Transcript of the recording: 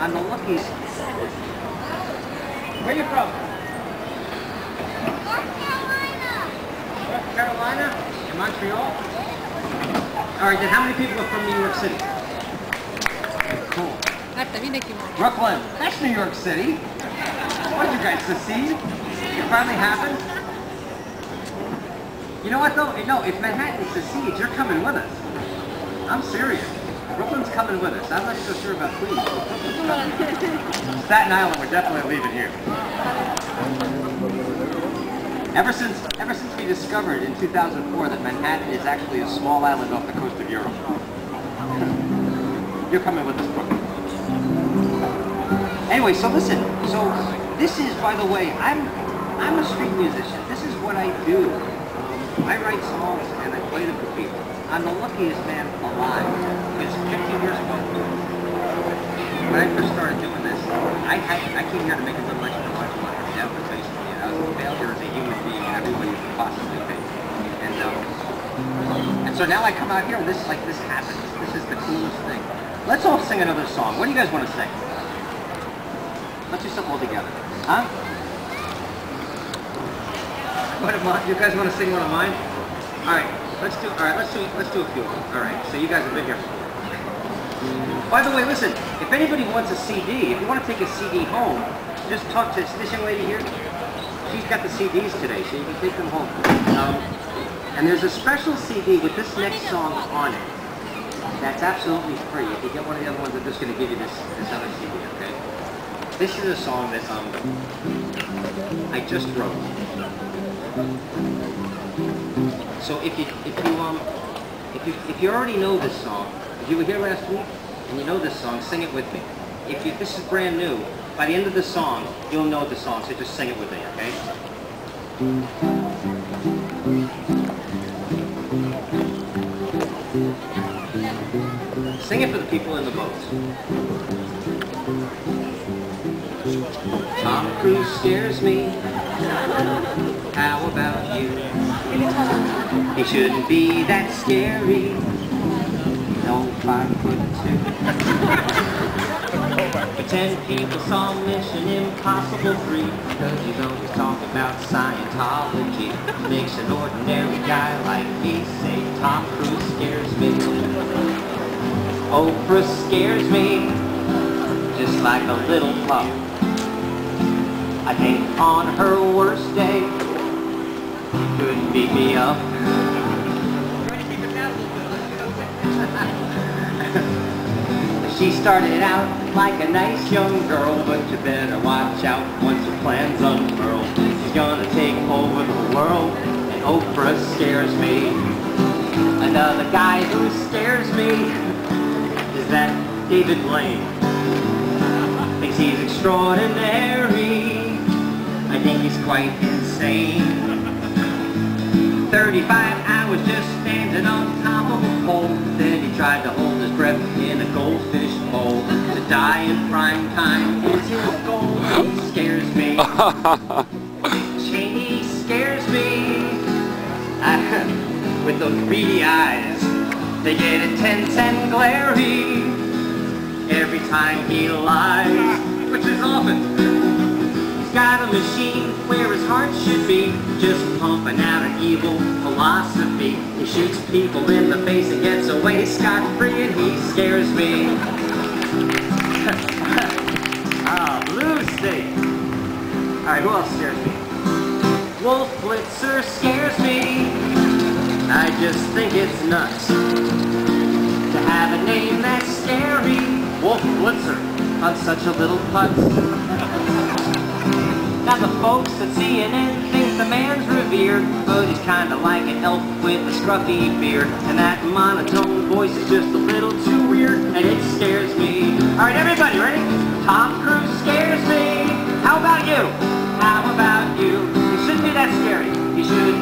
on the lookies. Where are you from? North Carolina? In Montreal? Alright, then how many people are from New York City? Cool. Brooklyn. That's New York City. What did you guys secede? It finally happened? You know what though? No, if Manhattan secedes, you're coming with us. I'm serious. Brooklyn's coming with us. I'm not so sure about Queens. Staten Island, we're definitely leaving here. Ever since we discovered in 2004 that Manhattan is actually a small island off the coast of Europe. You're coming with us, Brooklyn. Anyway, so listen. So this is, by the way, I'm a street musician. This is what I do. I write songs and I play them for people. I'm the luckiest man alive. Because 15 years ago, when I first started doing this, I came here to make a good life and a bunch of money. That was basically it. I was a failure as a human being in every way you could possibly be. And so now I come out here and this happens. This is the coolest thing. Let's all sing another song. What do you guys want to sing? Let's do something all together. Huh? One of mine? You guys want to sing one of mine? Alright, let's do a few. Alright, so you guys have been here. By the way, listen, if anybody wants a CD, if you want to take a CD home, just talk to this young lady here. She's got the CDs today, so you can take them home. And there's a special CD with this next song on it. That's absolutely free. If you get one of the other ones, I'm just going to give you this other CD, okay? This is a song that I just wrote. So if you already know this song, if you were here last week and you know this song, sing it with me. If this is brand new, by the end of the song, you'll know the song, so just sing it with me, okay? Sing it for the people in the boats. Tom Cruise scares me. How about you? He shouldn't be that scary. No 5'2". Pretend people saw Mission Impossible 3 because he's always talking about Scientology. Makes an ordinary guy like me say Tom Cruise scares me. Oprah scares me, just like a little pup. I think on her worst day, she couldn't beat me up. She started out like a nice young girl, but you better watch out once her plans unfurl. She's gonna take over the world, and Oprah scares me. Another guy who scares me is that David Blaine. Thinks he's extraordinary. I think he's quite insane. 35 hours just standing on top of a pole. Then he tried to hold his breath in a goldfish bowl. To die in prime time is his goal. He scares me. Cheney scares me. With those beady eyes, they get intense and glary every time he lies, which is often. He's got a machine where his heart should be, just pumping out an evil philosophy. He shoots people in the face and gets away scot-free, and he scares me. Blue state. Alright, who else scares me? Wolf Blitzer scares me. I just think it's nuts to have a name that's scary. Wolf Blitzer on such a little putz. Now the folks at CNN think the man's revered, but he's kinda like an elf with a scruffy beard, and that monotone voice is just a little too weird, and it scares me. Alright, everybody, ready? Tom Cruise scares me. How about you? How about you? He shouldn't be that scary. He shouldn't